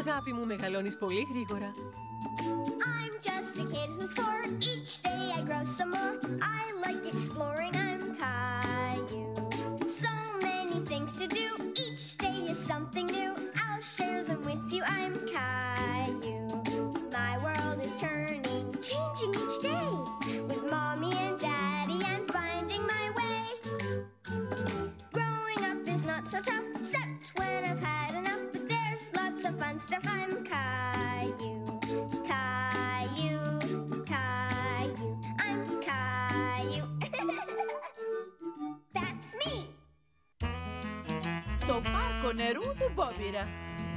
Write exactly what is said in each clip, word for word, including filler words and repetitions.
Αγάπη μου, μεγαλώνεις πολύ γρήγορα. I'm just a kid who's four. Each day I grow some more. I like exploring. I'm Caillou. So many things to do. Each day is something new. I'll share them with you. I'm Caillou. My world is turning, changing each day. With mommy and daddy, I'm finding my way. Growing up is not so tough, except when I've had enough. But there's lots of fun stuff. I'm Caillou. Caillou, Caillou. I'm Caillou. That's me. Το πάρκο νερού του Μπόμπιρα.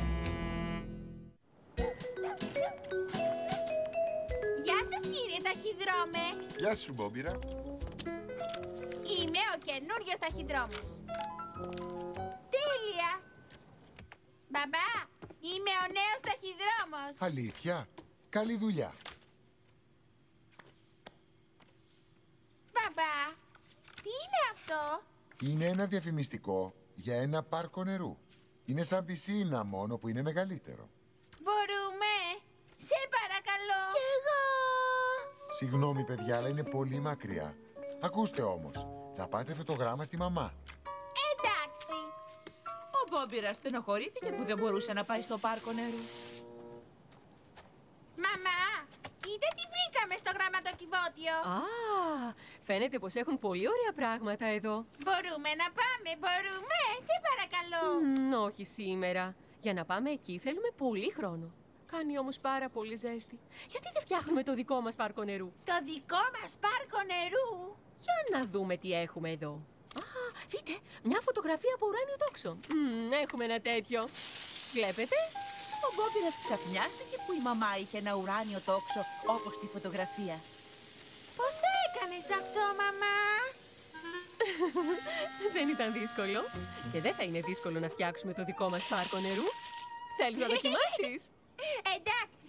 Γεια σας, κύριε ταχυδρόμε. Γεια σου, Μπόμπιρα. Είμαι ο καινούριος ταχυδρόμος. Τέλεια! Μπαμπά, είμαι ο νέος ταχυδρόμος. Αλήθεια. Καλή δουλειά. Μπαμπά, τι είναι αυτό? Είναι ένα διαφημιστικό για ένα πάρκο νερού. Είναι σαν πισίνα, μόνο που είναι μεγαλύτερο. Μπορούμε? Σε παρακαλώ. Κι εγώ. Συγγνώμη, παιδιά, αλλά είναι πολύ μακριά. Ακούστε όμως, θα πάτε φωτογράμμα στη μαμά. Εντάξει. Ο Μπόμπιρα στενοχωρήθηκε που δεν μπορούσε να πάει στο πάρκο νερού. Μαμά, κοίτα τι βρήκαμε στο γραμματοκιβώτιο. Α, φαίνεται πως έχουν πολύ ωραία πράγματα εδώ. Μπορούμε να πάμε, μπορούμε, σε παρακαλώ. Μ, όχι σήμερα. Για να πάμε εκεί θέλουμε πολύ χρόνο. Κάνει όμως πάρα πολύ ζέστη. Γιατί δεν φτιάχνουμε το δικό μας πάρκο νερού? Το δικό μας πάρκο νερού. Για να δούμε τι έχουμε εδώ. Α, δείτε, μια φωτογραφία από ουράνιο τόξο. Μ, έχουμε ένα τέτοιο. Βλέπετε? Ο Μπόμπιρας ξαφνιάστηκε που η μαμά είχε ένα ουράνιο τόξο όπως στη φωτογραφία. Πώς το έκανες αυτό, μαμά? Δεν ήταν δύσκολο. Και δεν θα είναι δύσκολο να φτιάξουμε το δικό μας πάρκο νερού. Θέλεις να δοκιμάσεις? Εντάξει.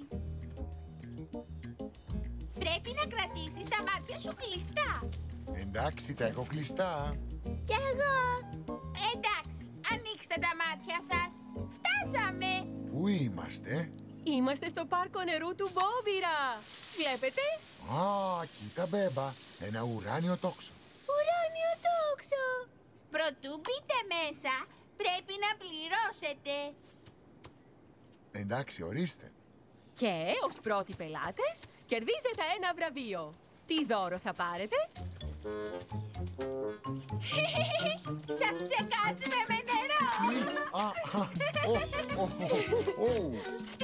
Πρέπει να κρατήσεις τα μάτια σου κλειστά. Εντάξει, τα έχω κλειστά. Κι εγώ. Εντάξει, ανοίξτε τα μάτια σας. Φτάσαμε. Πού είμαστε? Είμαστε στο πάρκο νερού του Μπόμπιρα. Βλέπετε? Α, κοίτα, Μπέμπα, ένα ουράνιο τόξο. Ουράνιο τόξο. Προτού μπείτε μέσα, πρέπει να πληρώσετε. Εντάξει, ορίστε. Και ως πρώτοι πελάτες κερδίζετε ένα βραβείο. Τι δώρο θα πάρετε? Σας ψεκάζουμε με νερό. Α, α, ω, ω, ω,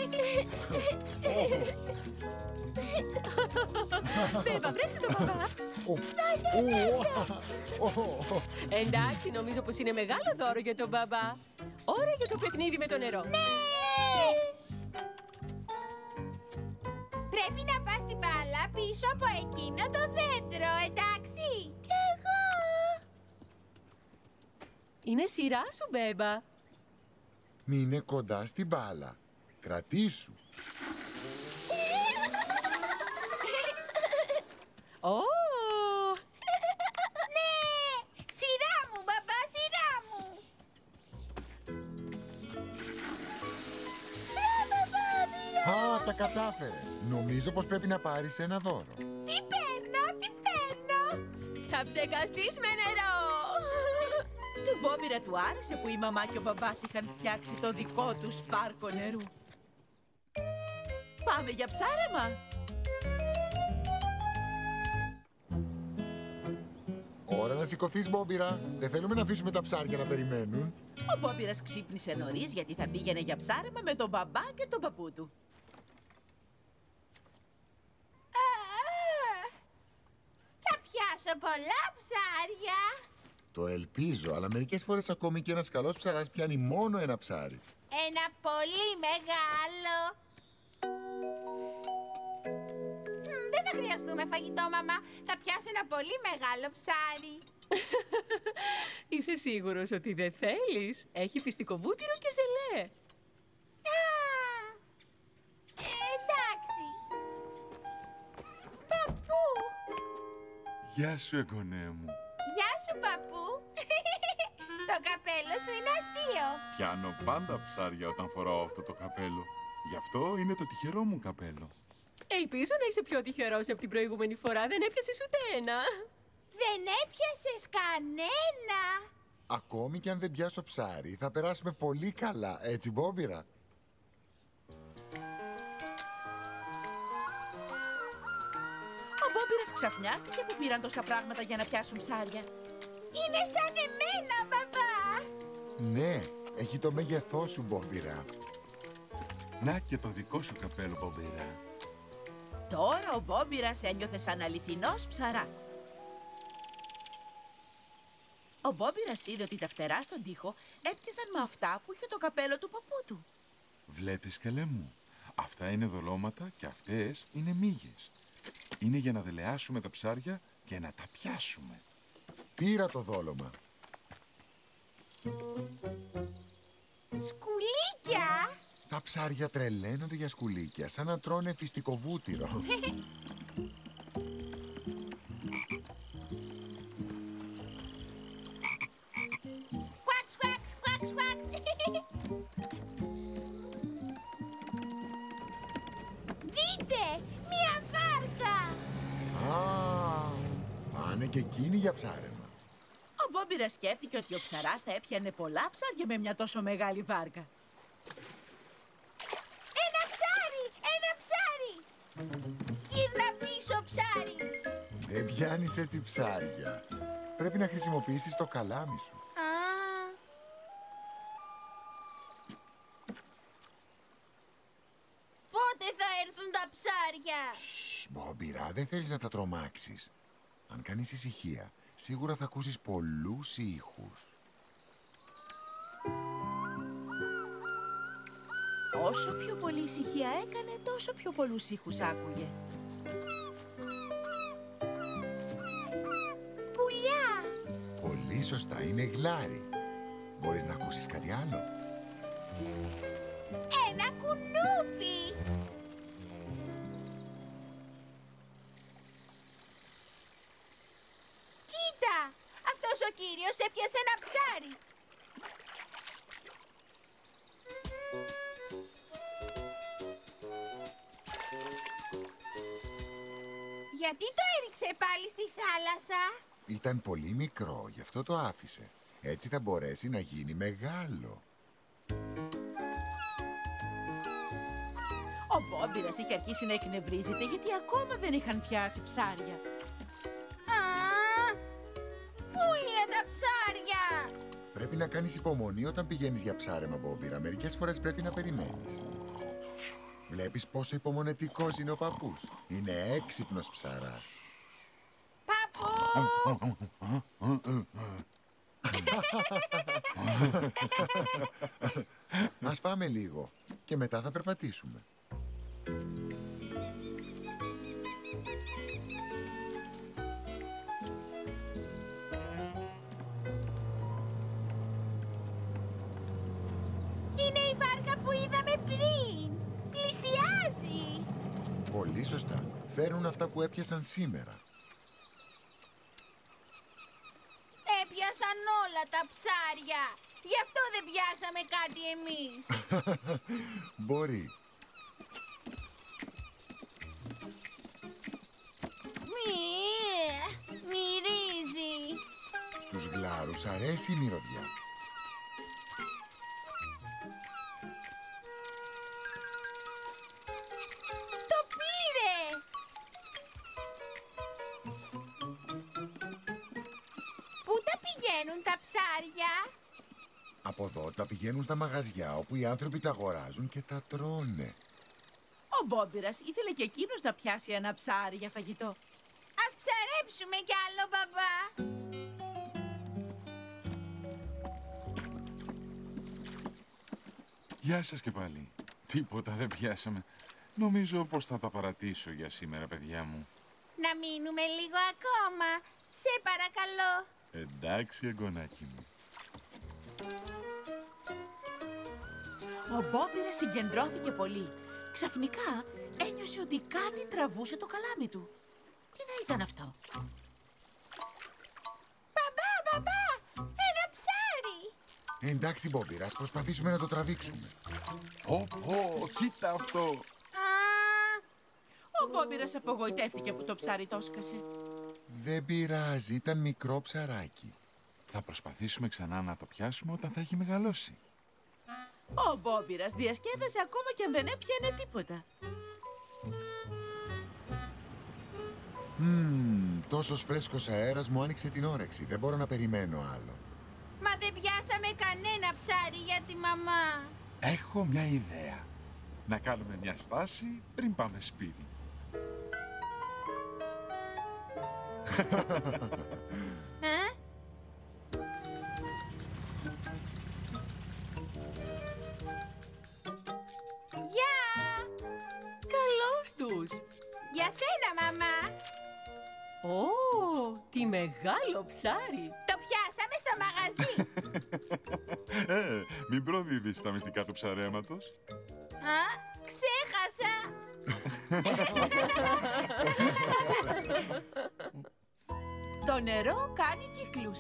Μπέμπα, βρέξτε το μπαμπά. Εντάξει, νομίζω πως είναι μεγάλο δώρο για τον μπαμπά. Ώρα για το παιχνίδι με το νερό. Ναι! Πρέπει να πας την μπάλα πίσω από εκείνο το δέντρο, εντάξει? Κι εγώ. Είναι σειρά σου, Μπέμπα. μείνε κοντά στην μπάλα. Κρατήσου. Ω! Ναι! Σειρά μου, μπαμπά, σειρά μου! Μπράβο, Μπόμπιρα! Α, τα κατάφερες. Νομίζω πως πρέπει να πάρεις ένα δώρο. Τι παίρνω, τι παίρνω! Θα ψεκαστείς με νερό! Του Μπόμπιρα του άρεσε που η μαμά και ο μπαμπάς είχαν φτιάξει το δικό τους πάρκο νερού. Πάμε για ψάρεμα! Ώρα να σηκωθείς, Μπόμπιρα. Δεν θέλουμε να αφήσουμε τα ψάρια να περιμένουν. Ο Μπόμπιρας ξύπνησε νωρίς γιατί θα πήγαινε για ψάρεμα με τον μπαμπά και τον παππού του. Α, θα πιάσω πολλά ψάρια. Το ελπίζω, αλλά μερικές φορές ακόμη και ένας καλός ψαράς πιάνει μόνο ένα ψάρι. Ένα πολύ μεγάλο. Μ, δεν θα χρειαστούμε φαγητό, μαμά. Θα πιάσω ένα πολύ μεγάλο ψάρι. Είσαι σίγουρος ότι δεν θέλεις? Έχει φυστικό βούτυρο και ζελέ. Α, ε, εντάξει. Παππού. Γεια σου, εγγονέ μου. Γεια σου, παππού. Το καπέλο σου είναι αστείο. Πιάνω πάντα ψάρια όταν φοράω αυτό το καπέλο. Γι' αυτό είναι το τυχερό μου καπέλο. Ελπίζω να είσαι πιο τυχερός από την προηγούμενη φορά. Δεν έπιασες ούτε ένα. Δεν έπιασες κανένα. Ακόμη και αν δεν πιάσω ψάρι, θα περάσουμε πολύ καλά. Έτσι, Μπόμπιρα? Ο Μπόμπιρας ξαφνιάστηκε που πήραν τόσα πράγματα για να πιάσουν ψάρια. Είναι σαν εμένα, μπαμπά. Ναι, έχει το μέγεθό σου, Μπόμπιρα. Να και το δικό σου καπέλο, Μπομπίρα. Τώρα ο Μπόμπιρας ένιωθε σαν αληθινός ψαράς. Ο Μπόμπιρας είδε ότι τα φτερά στον τοίχο έπιαζαν με αυτά που είχε το καπέλο του παππού του. Βλέπεις, καλέ μου, αυτά είναι δολώματα και αυτές είναι μύγες. Είναι για να δελεάσουμε τα ψάρια και να τα πιάσουμε. Πήρα το δόλωμα. Σκουλίκια. Τα ψάρια τρελαίνονται για σκουλίκια, σαν να τρώνε φυστικοβούτυρο. Κουάξ, κουάξ, κουάξ, κουάξ. Δείτε, μία βάρκα. Α, πάνε και εκείνοι για ψάρεμα. Ο Μπόμπιρας σκέφτηκε ότι ο ψαράς θα έπιανε πολλά ψάρια με μια τόσο μεγάλη βάρκα. Ένα ψάρι, ένα ψάρι. Γύρνα πίσω, ψάρι. Δεν πιάνεις έτσι ψάρια. Πρέπει να χρησιμοποιήσεις το καλάμι σου. Α. Πότε θα έρθουν τα ψάρια? Σσ, Μπόμπιρα, δεν θέλεις να τα τρομάξεις. Αν κάνεις ησυχία, σίγουρα θα ακούσεις πολλούς ήχους. Όσο πιο πολύ ησυχία έκανε, τόσο πιο πολλούς ήχους άκουγε. Πουλιά. Πολύ σωστά, είναι γλάρι. Μπορείς να ακούσεις κάτι άλλο? Ένα κουνούπι. Κοίτα, αυτός ο κύριος έπιασε ένα ψάρι. Γιατί το έριξε πάλι στη θάλασσα? Ήταν πολύ μικρό, γι' αυτό το άφησε. Έτσι θα μπορέσει να γίνει μεγάλο. Ο Μπόμπιρας είχε αρχίσει να εκνευρίζεται γιατί ακόμα δεν είχαν πιάσει ψάρια. Α, πού είναι τα ψάρια? Πρέπει να κάνεις υπομονή όταν πηγαίνεις για ψάρεμα, Μπόμπιρα. Μερικές φορές πρέπει να περιμένεις. Βλέπεις πόσο υπομονετικός είναι ο παππούς. Είναι έξυπνος ψαράς. Παππού! Ας φάμε λίγο και μετά θα περπατήσουμε. Είναι η βάρκα που είδαμε πριν. Πλησιάζει. Πολύ σωστά. Φέρνουν αυτά που έπιασαν σήμερα. Έπιασαν όλα τα ψάρια. Γι' αυτό δεν πιάσαμε κάτι εμείς. Μπορεί. Μυ, μυρίζει. Στους γλάρους αρέσει η μυρωδιά. Το πήρε. Πού τα πηγαίνουν τα ψάρια? Από εδώ τα πηγαίνουν στα μαγαζιά όπου οι άνθρωποι τα αγοράζουν και τα τρώνε. Ο Μπόμπιρας ήθελε και εκείνος να πιάσει ένα ψάρι για φαγητό. Ας ψαρέψουμε κι άλλο, μπαμπά. Γεια σας και πάλι. Τίποτα δεν πιάσαμε. Νομίζω πως θα τα παρατήσω για σήμερα, παιδιά μου. Να μείνουμε λίγο ακόμα. Σε παρακαλώ. Εντάξει, εγγονάκι μου. Ο Μπόμπιρας συγκεντρώθηκε πολύ. Ξαφνικά ένιωσε ότι κάτι τραβούσε το καλάμι του. Τι να ήταν αυτό? Μπαμπά, μπαμπά, ένα ψάρι. Εντάξει, Μπόμπιρα, ας προσπαθήσουμε να το τραβήξουμε. Ω, ω, κοίτα αυτό. Α, Ο Μπόμπιρας απογοητεύτηκε που το ψάρι το σκασε. Δεν πειράζει, ήταν μικρό ψαράκι. Θα προσπαθήσουμε ξανά να το πιάσουμε όταν θα έχει μεγαλώσει. Ο Μπόμπιρας διασκέδασε ακόμα και αν δεν έπιανε τίποτα. Μμμ, τόσος φρέσκος αέρας μου άνοιξε την όρεξη. Δεν μπορώ να περιμένω άλλο. μα δεν πιάσαμε κανένα ψάρι για τη μαμά. Έχω μια ιδέα. Να κάνουμε μια στάση πριν πάμε σπίτι. Ε? Γεια! Καλώς τους! Για σένα, μαμά! Ω, τι μεγάλο ψάρι! Το πιάσαμε στο μαγαζί! Ε, μην προδίδεις τα μυστικά του ψαρέματος. Α, ξέχασα! Το νερό κάνει κύκλους.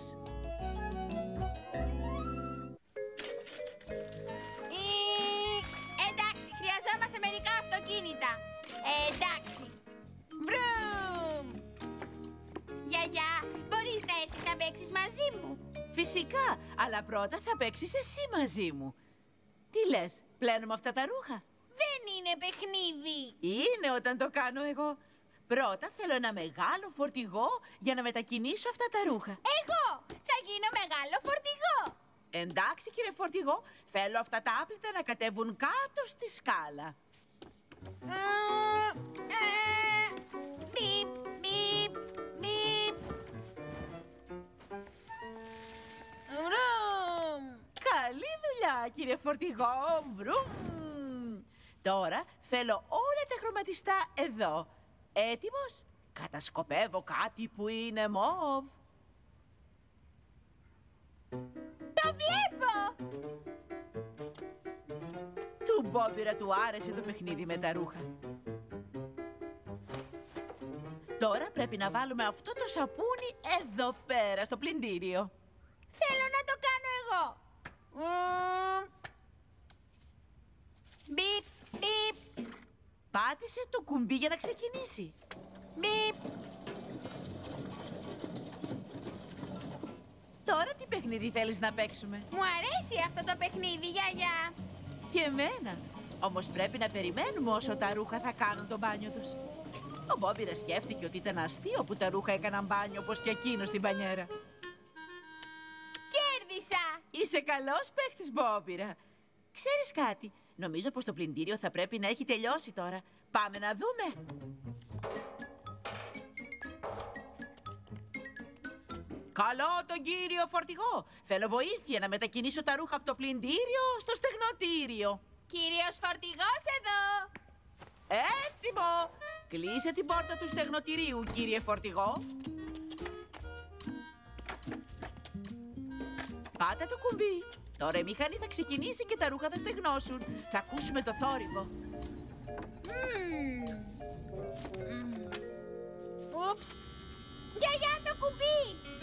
Ε, εντάξει, χρειαζόμαστε μερικά αυτοκίνητα. Ε, εντάξει. Βρουμ! Γιαγιά, μπορείς να έρθεις να παίξεις μαζί μου? Φυσικά, αλλά πρώτα θα παίξεις εσύ μαζί μου. Τι λες, πλένουμε αυτά τα ρούχα? Δεν είναι παιχνίδι. Είναι όταν το κάνω εγώ. Πρώτα θέλω ένα μεγάλο φορτηγό για να μετακινήσω αυτά τα ρούχα. Εγώ θα γίνω μεγάλο φορτηγό. Εντάξει, κύριε φορτηγό, θέλω αυτά τα άπλυτα να κατέβουν κάτω στη σκάλα. Ε, ε, Μπιπ, μπιπ, μπιπ. Βρουμ! Καλή δουλειά, κύριε φορτηγό. Βρουμ. Τώρα θέλω όλα τα χρωματιστά εδώ. Έτοιμος? Κατασκοπεύω κάτι που είναι μοβ. Το βλέπω! Του Μπόμπιρα του άρεσε το παιχνίδι με τα ρούχα. Τώρα πρέπει να βάλουμε αυτό το σαπούνι εδώ πέρα, στο πλυντήριο. Θέλω να το κάνω εγώ. Μμμ. Μπιπ, μπιπ, Πάτησε το κουμπί για να ξεκινήσει. μπιπ. Τώρα τι παιχνίδι θέλεις να παίξουμε? Μου αρέσει αυτό το παιχνίδι, γιαγιά. Και εμένα. Όμως πρέπει να περιμένουμε όσο τα ρούχα θα κάνουν το μπάνιο τους. Ο Μπόμπιρα σκέφτηκε ότι ήταν αστείο που τα ρούχα έκαναν μπάνιο όπως και εκείνο στην μπανιέρα. Κέρδισα! Είσαι καλός παίχτης, Μπόμπιρα. Ξέρεις κάτι, νομίζω πως το πλυντήριο θα πρέπει να έχει τελειώσει τώρα. Πάμε να δούμε. Καλό τον κύριο φορτηγό. Θέλω βοήθεια να μετακινήσω τα ρούχα από το πλυντήριο στο στεγνοτήριο. Κύριος φορτηγός εδώ. Έτοιμο! Κλείσε την πόρτα του στεγνοτηρίου, κύριε φορτηγό. Πάτε το κουμπί. Τώρα η μηχανή θα ξεκινήσει και τα ρούχα θα στεγνώσουν. Θα ακούσουμε το θόρυβο. Μμμ. Μμμ. Ούψ. Γιαγιά, το κουμπί.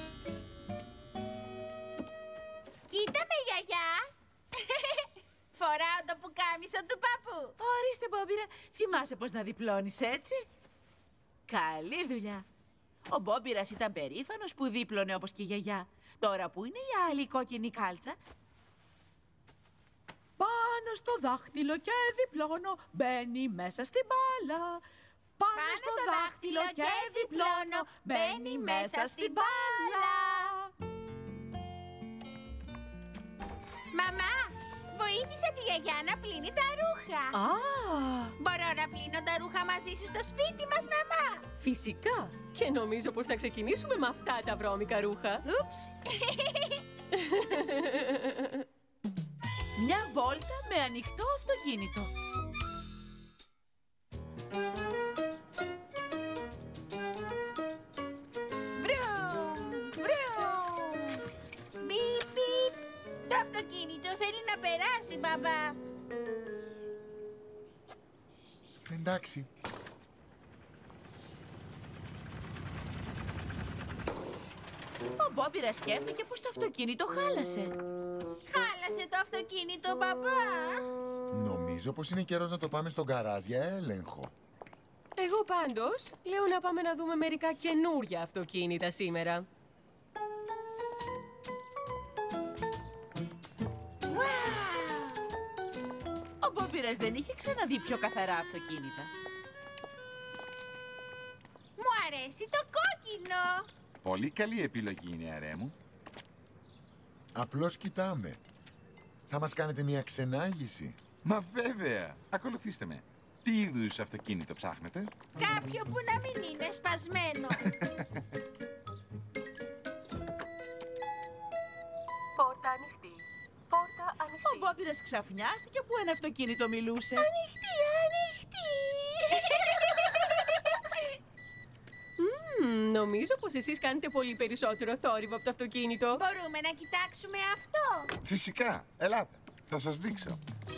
Κοίτα με, γιαγιά. Φοράω το πουκάμισο του παππού. Ορίστε, Μπόμπιρα, θυμάσαι πως να διπλώνεις έτσι. Καλή δουλειά. Ο Μπόμπιρας ήταν περήφανος που δίπλωνε όπως και η γιαγιά. Τώρα που είναι η άλλη κόκκινη κάλτσα. Πάνω στο δάχτυλο και διπλώνω, μπαίνει μέσα στην μπάλα. Πάνω, στο, δάχτυλο και διπλώνω, μπαίνει μέσα στην μπάλα. Μαμά, βοήθησα τη γιαγιά να πλύνει τα ρούχα. Α, Μπορώ να πλύνω τα ρούχα μαζί σου στο σπίτι μας, μαμά? φυσικά. Και νομίζω πως θα ξεκινήσουμε με αυτά τα βρώμικα ρούχα. Ούψ. Μια βόλτα με ανοιχτό αυτοκίνητο. Βρουμ, βρουμ. Μπιπ, μπιπ. Το αυτοκίνητο θέλει να περάσει, μπαμπά. Εντάξει. Ο Μπόμπιρα σκέφτηκε πως το αυτοκίνητο χάλασε. Χάλασε. χάλασε το αυτοκίνητο, παπά? Νομίζω πως είναι καιρός να το πάμε στον γκαράζ για έλεγχο. Εγώ πάντως λέω να πάμε να δούμε μερικά καινούρια αυτοκίνητα σήμερα. Ο Μπόμπιρας δεν είχε ξαναδεί πιο καθαρά αυτοκίνητα. Μου αρέσει το κόκκινο. Πολύ καλή επιλογή είναι, αρέ μου. Απλώς κοιτάμε. Θα μας κάνετε μια ξενάγηση? Μα βέβαια. Ακολουθήστε με. Τι είδους αυτοκίνητο ψάχνετε? Κάποιο που να μην είναι σπασμένο. Πόρτα ανοιχτή. Πόρτα ανοιχτή. Ο Μπόμπιρας ξαφνιάστηκε που ένα αυτοκίνητο μιλούσε. Ανοιχτή, ανοιχτή. Μμμ, νομίζω πως εσείς κάνετε πολύ περισσότερο θόρυβο από το αυτοκίνητο. Μπορούμε να κοιτάξουμε αυτό? Φυσικά. Ελάτε. Θα σας δείξω.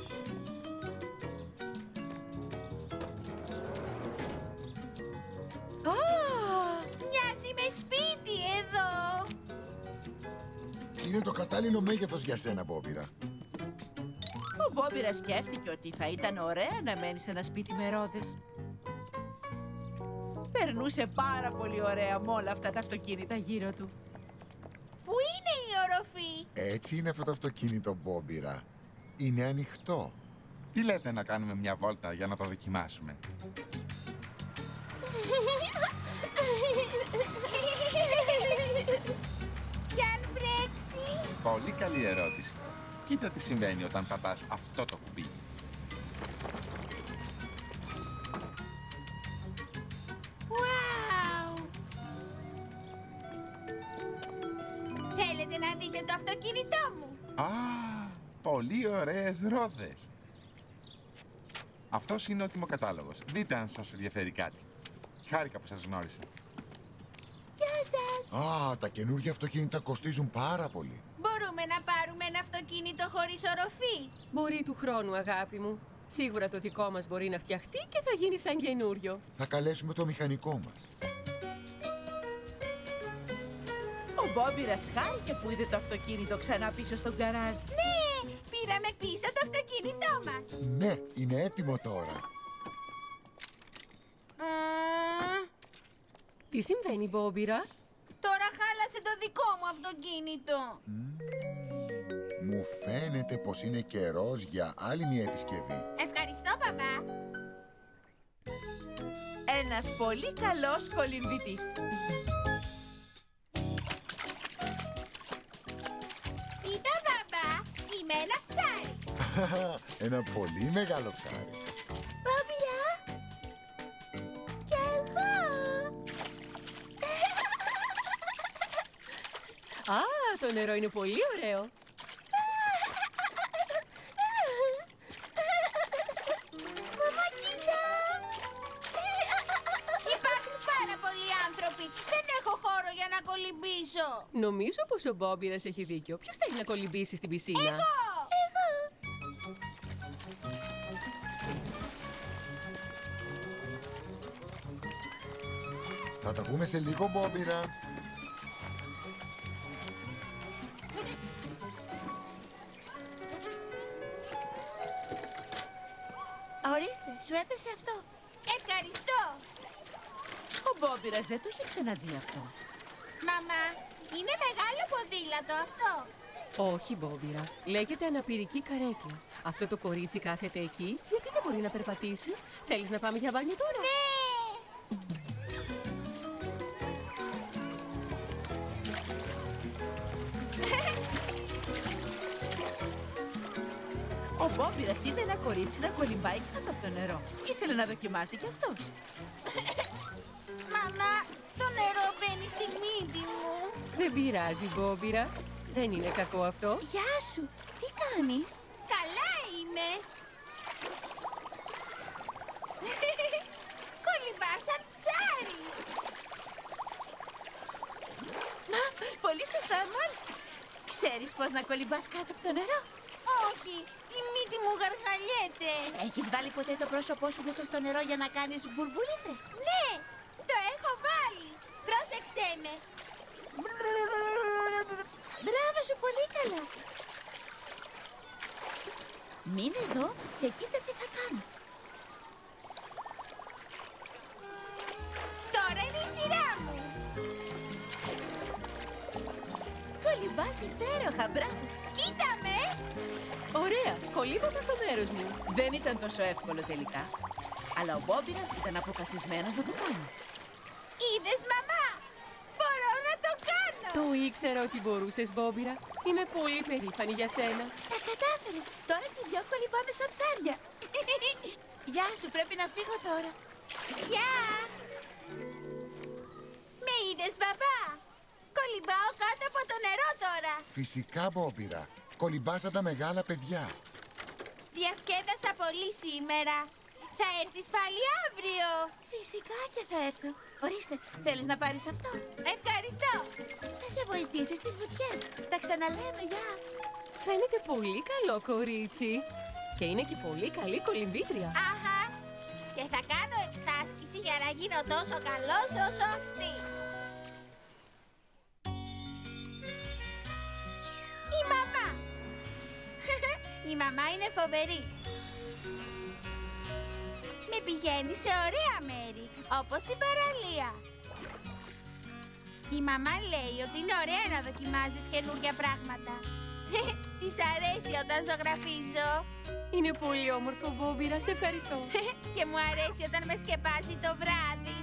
Α, Μοιάζει με σπίτι εδώ. Είναι το κατάλληλο μέγεθος για σένα, Μπόμπιρα. Ο Μπόμπιρας σκέφτηκε ότι θα ήταν ωραία να μένει σε ένα σπίτι με ρόδες. Περνούσε πάρα πολύ ωραία με όλα αυτά τα αυτοκίνητα γύρω του. Πού είναι η οροφή? Έτσι είναι αυτό το αυτοκίνητο, Μπόμπιρα. Είναι ανοιχτό. Τι λέτε να κάνουμε μια βόλτα για να το δοκιμάσουμε? Κι αν βρέξει? Πολύ καλή ερώτηση. Κοίτα τι συμβαίνει όταν πατάς αυτό το κουμπί. Wow! Θέλετε να δείτε το αυτοκίνητό μου? Α, πολύ ωραίες ρόδες. Αυτός είναι ο τιμοκατάλογος. Δείτε αν σας ενδιαφέρει κάτι. Χάρηκα που σας γνώρισα. Γεια σας! Α, τα καινούργια αυτοκίνητα κοστίζουν πάρα πολύ. Μπορούμε να πάρουμε ένα αυτοκίνητο χωρίς οροφή? μπορεί του χρόνου, αγάπη μου. Σίγουρα το δικό μας μπορεί να φτιαχτεί και θα γίνει σαν καινούριο. Θα καλέσουμε το μηχανικό μας. Ο Μπόμπιρας χάρηκε που είδε το αυτοκίνητο ξανά πίσω στο γκαράζ. Ναι! Πήραμε πίσω το αυτοκίνητό μας. Ναι, είναι έτοιμο τώρα. Μμμ, Τι συμβαίνει, Μπόμπιρα? τώρα χάλασε το δικό μου αυτοκίνητο. Μου φαίνεται πως είναι καιρός για άλλη μια επισκευή. Ευχαριστώ, παπά. Ένας πολύ καλός κολυμβητής. Κοίτα, παπά, είμαι ένα ψάρι. Ένα πολύ μεγάλο ψάρι. Μπόμπιρα, κι εγώ. Α, το νερό είναι πολύ ωραίο. Μαμά, κοίτα. Υπάρχουν πάρα πολλοί άνθρωποι. Δεν έχω χώρο για να κολυμπήσω. Νομίζω πως ο Μπόμπιρας έχει δίκιο. Ποιος θέλει να κολυμπήσει στην πισίνα? Εγώ. Εγώ. Θα τα πούμε σε λίγο, Μπόμπιρα. Ορίστε, σου έπεσε αυτό. Ευχαριστώ. Ο Μπόμπιρας δεν το είχε ξαναδεί αυτό. Μαμά, είναι μεγάλο ποδήλατο αυτό. Όχι, Μπόμπιρα. Λέγεται αναπηρική καρέκλα. Αυτό το κορίτσι κάθεται εκεί γιατί δεν μπορεί να περπατήσει. Θέλεις να πάμε για μπάνιο τώρα? Ναι. Ο Μπόμπιρας είδε ένα κορίτσι να κολυμπάει κάτω από το νερό. Ήθελε να δοκιμάσει κι αυτός. Μαμά, το νερό μπαίνει στη μύτη μου. Δεν πειράζει, Μπόμπιρα. Δεν είναι κακό αυτό. Γεια σου, τι κάνεις? Καλά είμαι. Κολυμπά σαν ψάρι. Α, πολύ σωστά, μάλιστα. Ξέρεις πώς να κολυμπάς κάτω από το νερό? Όχι, η μύτη μου γαργαλιέται. Έχεις βάλει ποτέ το πρόσωπό σου μέσα στο νερό για να κάνεις μπουρμπουλίδες? Ναι, το έχω βάλει. Πρόσεξέ με. Μπράβο σου, πολύ καλά. Μείνε εδώ και κοίτα τι θα κάνω. Τώρα είναι η σειρά μου. Κολυμπάς υπέροχα, μπράβο. Κοίτα με. Ωραία, κολύμπαμε στο μέρος μου. Δεν ήταν τόσο εύκολο τελικά. Αλλά ο Μπόμπιρας ήταν αποφασισμένος να το κάνει. Είδες, μαμά. Μπορώ να το κάνω. Το ήξερα ότι μπορούσες, Μπόμπιρα. Είμαι πολύ περήφανη για σένα. Τα κατάφερες. Τώρα και οι δυο κολυμπάμε σαν ψάρια. Γεια σου, πρέπει να φύγω τώρα. Γεια. Με είδες, μπαμπά. Κολυμπάω κάτω από το νερό τώρα. Φυσικά, Μπόμπιρα. Κολυμπάς σαν τα μεγάλα παιδιά. Διασκέδασα πολύ σήμερα. Θα έρθεις πάλι αύριο. Φυσικά και θα έρθω. Ορίστε, θέλεις να πάρεις αυτό? Ευχαριστώ. Θα σε βοηθήσει στις βουτιές. Τα ξαναλέμε, γεια. Φαίνεται πολύ καλό κορίτσι. Και είναι και πολύ καλή κολυμβήτρια. Αχα. Και θα κάνω εξάσκηση για να γίνω τόσο καλός όσο αυτή. Η μαμά. Η μαμά είναι φοβερή. Με πηγαίνει σε ωραία μέρη, όπως την παραλία. Η μαμά λέει ότι είναι ωραία να δοκιμάζεις καινούργια πράγματα. Της αρέσει όταν ζωγραφίζω. Είναι πολύ όμορφο, Μπόμπιρα. Σε ευχαριστώ. Και μου αρέσει όταν με σκεπάζει το βράδυ.